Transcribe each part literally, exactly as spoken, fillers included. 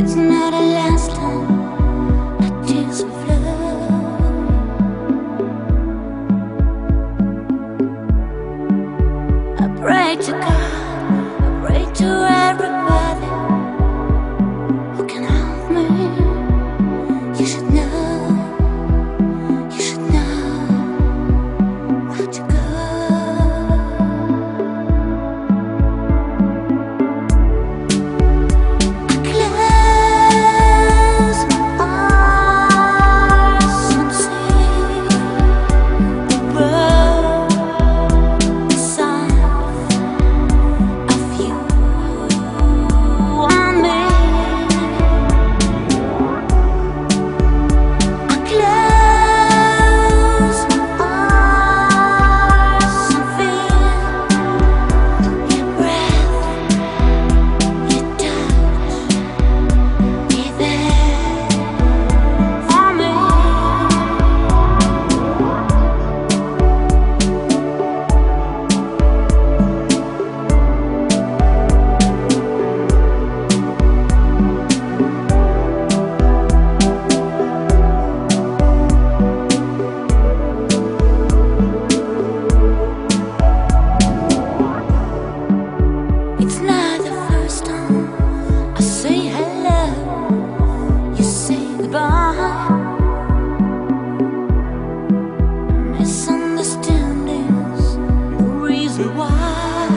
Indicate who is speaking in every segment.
Speaker 1: Pray to God, I pray to everybody who can help me. You should know, you should know where to go. I close my eyes and see the world beside of you and me. I close my eyes and feel your breath, your touch, be there for me. It's not the first time I say hello, you say goodbye. Misunderstandings, no reason why.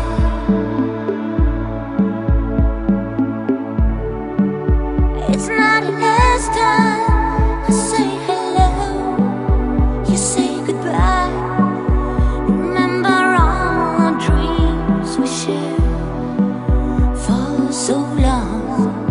Speaker 1: It's not the last time I say hello, you say goodbye. Remember all our dreams we shared for so long.